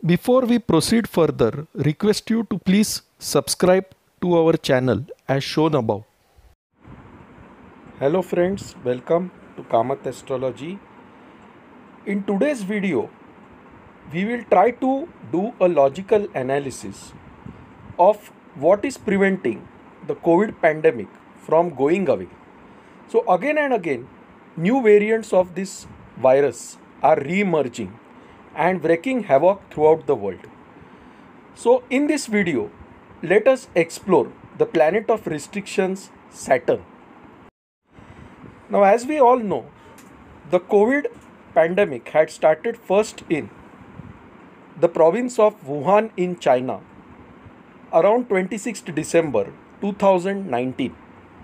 Before we proceed further, request you to please subscribe to our channel as shown above. Hello friends, welcome to Kamath Astrology. In today's video, we will try to do a logical analysis of what is preventing the COVID pandemic from going away. So again and again, new variants of this virus are re-emerging and wreaking havoc throughout the world. So in this video, let us explore the planet of restrictions, Saturn. Now as we all know, the COVID pandemic had started first in the province of Wuhan in China around 26th December 2019,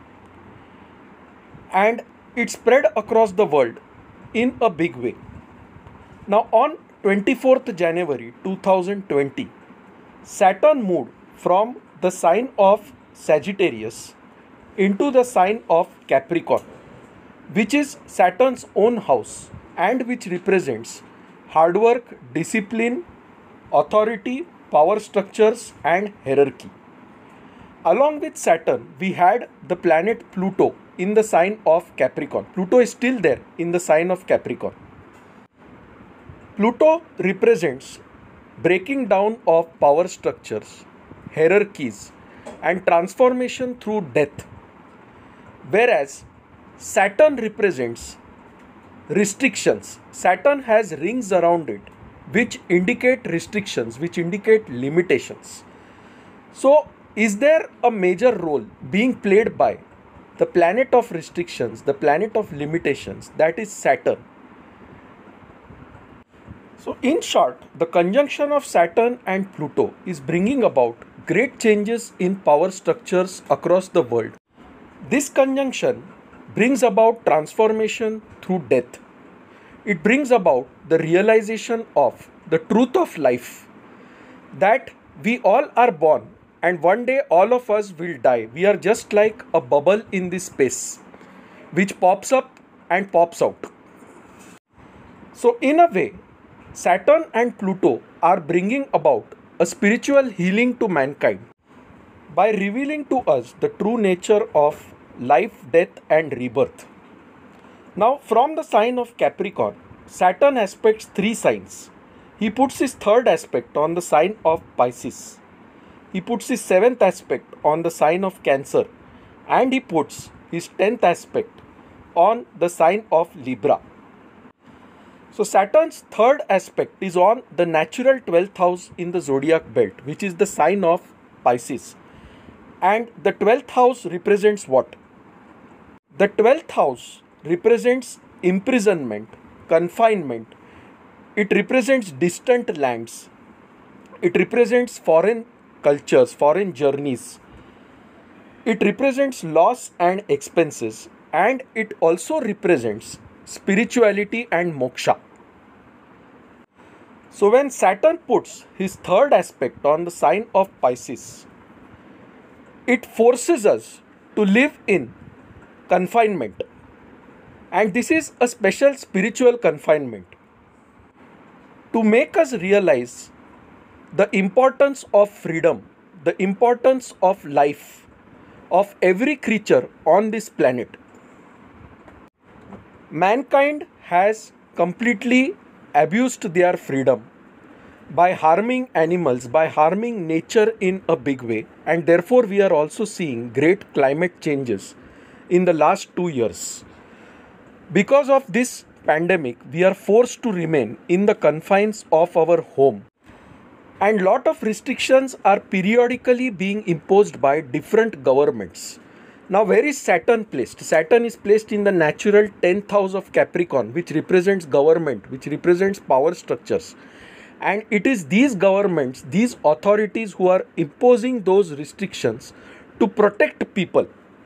and it spread across the world in a big way. Now on 24th January 2020, Saturn moved from the sign of Sagittarius into the sign of Capricorn, which is Saturn's own house and which represents hard work, discipline, authority, power structures and hierarchy. Along with Saturn, we had the planet Pluto in the sign of Capricorn. Pluto is still there in the sign of Capricorn. Pluto represents breaking down of power structures, hierarchies, and transformation through death, whereas Saturn represents restrictions. Saturn has rings around it which indicate restrictions, which indicate limitations. So, is there a major role being played by the planet of restrictions, the planet of limitations, that is Saturn? So in short, the conjunction of Saturn and Pluto is bringing about great changes in power structures across the world. This conjunction brings about transformation through death. It brings about the realization of the truth of life, that we all are born and one day all of us will die. We are just like a bubble in this space which pops up and pops out. So in a way, Saturn and Pluto are bringing about a spiritual healing to mankind by revealing to us the true nature of life, death and rebirth. Now from the sign of Capricorn, Saturn aspects three signs. He puts his third aspect on the sign of Pisces. He puts his seventh aspect on the sign of Cancer, and he puts his 10th aspect on the sign of Libra. So Saturn's third aspect is on the natural 12th house in the zodiac belt, which is the sign of Pisces. And the 12th house represents what? The 12th house represents imprisonment, confinement. It represents distant lands. It represents foreign cultures, foreign journeys. It represents loss and expenses. And it also represents spirituality and moksha. So when Saturn puts his third aspect on the sign of Pisces, it forces us to live in confinement. And this is a special spiritual confinement to make us realize the importance of freedom, the importance of life, of every creature on this planet. Mankind has completely abused their freedom by harming animals, by harming nature in a big way, and therefore we are also seeing great climate changes in the last 2 years. Because of this pandemic, we are forced to remain in the confines of our home, and lot of restrictions are periodically being imposed by different governments. Now where is Saturn placed? Saturn is placed in the natural 10th house of Capricorn, which represents government, which represents power structures. And it is these governments, these authorities who are imposing those restrictions to protect people.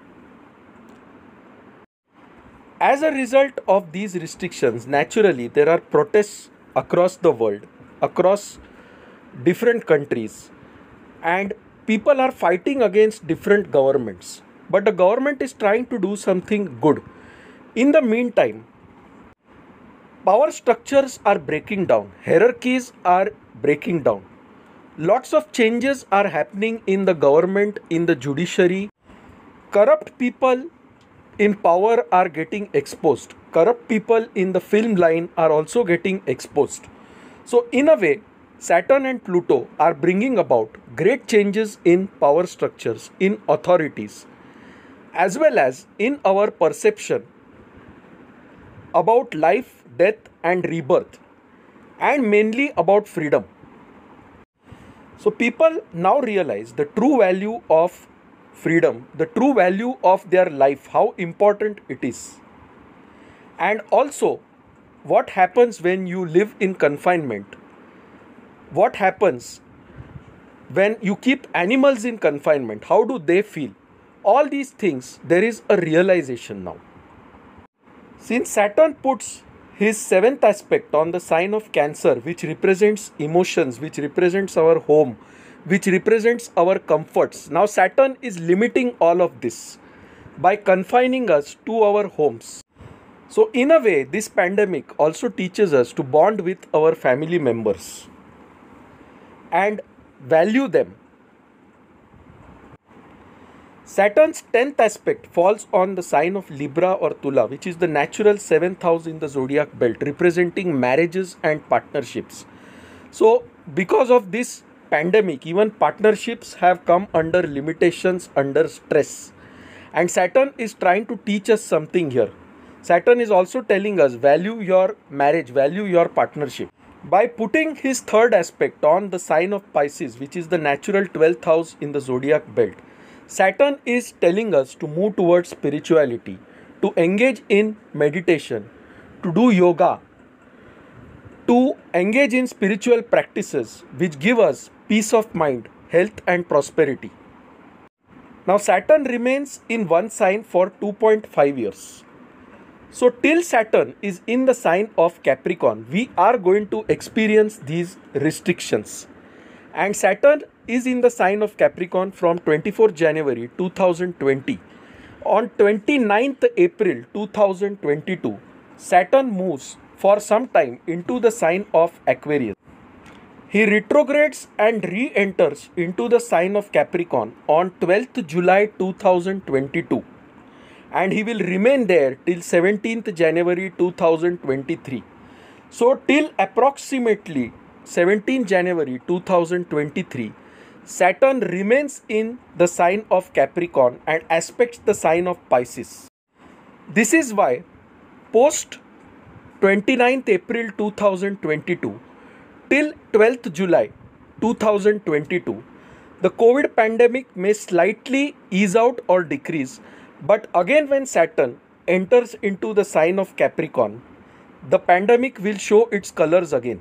As a result of these restrictions, naturally there are protests across the world, across different countries, and people are fighting against different governments. But the government is trying to do something good. In the meantime, power structures are breaking down, hierarchies are breaking down. Lots of changes are happening in the government, in the judiciary. Corrupt people in power are getting exposed. Corrupt people in the film line are also getting exposed. So, in a way, Saturn and Pluto are bringing about great changes in power structures, in authorities, as well as in our perception about life, death, and rebirth, and mainly about freedom. So, people now realize the true value of freedom, the true value of their life, how important it is, and also what happens when you live in confinement. What happens when you keep animals in confinement? How do they feel? All these things, there is a realization now. Since Saturn puts his seventh aspect on the sign of Cancer, which represents emotions, which represents our home, which represents our comforts, now Saturn is limiting all of this by confining us to our homes. So, in a way, this pandemic also teaches us to bond with our family members and value them. Saturn's 10th aspect falls on the sign of Libra or Tula, which is the natural 7th house in the zodiac belt, representing marriages and partnerships. So, because of this pandemic, even partnerships have come under limitations, under stress. And Saturn is trying to teach us something here. Saturn is also telling us value your marriage, value your partnership. By putting his third aspect on the sign of Pisces, which is the natural 12th house in the zodiac belt, Saturn is telling us to move towards spirituality, to engage in meditation, to do yoga, to engage in spiritual practices which give us peace of mind, health and prosperity. Now Saturn remains in one sign for 2.5 years. So till Saturn is in the sign of Capricorn, we are going to experience these restrictions. And Saturn is in the sign of Capricorn from 24 January 2020. On 29th April 2022, Saturn moves for some time into the sign of Aquarius. He retrogrades and re-enters into the sign of Capricorn on 12th July 2022. And he will remain there till 17th January 2023. So till approximately 17 January 2023, Saturn remains in the sign of Capricorn and aspects the sign of Pisces. This is why post 29th April 2022 till 12th July 2022, the COVID pandemic may slightly ease out or decrease. But again, when Saturn enters into the sign of Capricorn, the pandemic will show its colors again.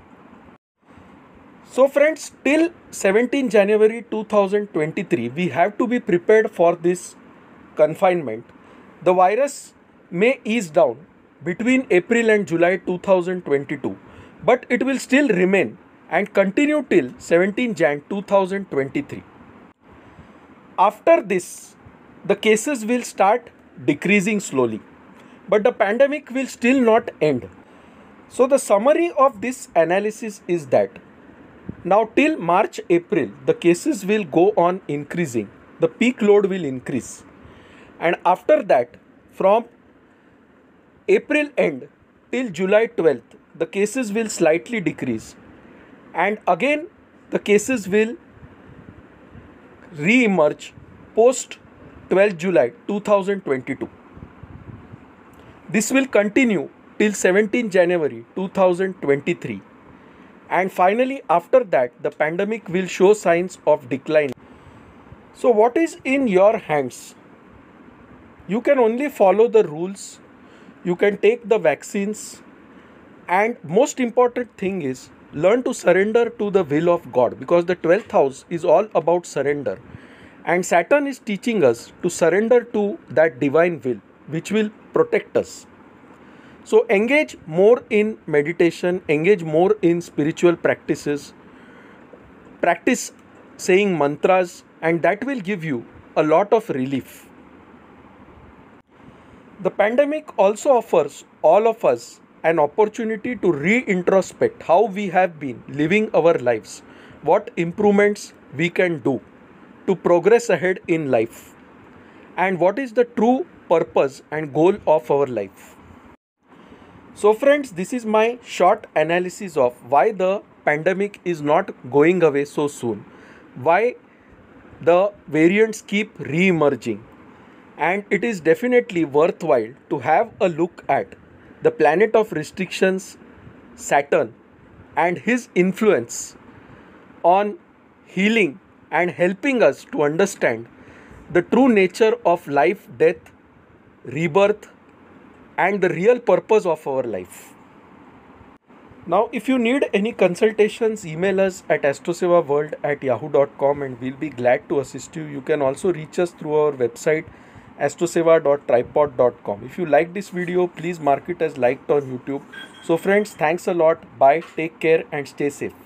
So friends, till 17 January 2023, we have to be prepared for this confinement. The virus may ease down between April and July 2022, but it will still remain and continue till 17 Jan 2023. After this, the cases will start decreasing slowly, but the pandemic will still not end. So the summary of this analysis is that now till March, April, the cases will go on increasing. The peak load will increase. And after that, from April end till July 12th, the cases will slightly decrease. And again, the cases will re-emerge post 12th July 2022. This will continue till 17 January 2023. And finally, after that, the pandemic will show signs of decline. So what is in your hands? You can only follow the rules. You can take the vaccines. And most important thing is, learn to surrender to the will of God, because the 12th house is all about surrender. And Saturn is teaching us to surrender to that divine will, which will protect us. So engage more in meditation, engage more in spiritual practices, practice saying mantras, and that will give you a lot of relief. The pandemic also offers all of us an opportunity to re-introspect how we have been living our lives, what improvements we can do to progress ahead in life, and what is the true purpose and goal of our life. So friends, this is my short analysis of why the pandemic is not going away so soon, why the variants keep re-emerging, and it is definitely worthwhile to have a look at the planet of restrictions, Saturn, and his influence on healing and helping us to understand the true nature of life, death, rebirth, and the real purpose of our life. Now, if you need any consultations, email us at astrosevaworld@yahoo.com and we'll be glad to assist you. You can also reach us through our website astroseva.tripod.com. If you like this video, please mark it as liked on YouTube. So friends, thanks a lot. Bye, take care and stay safe.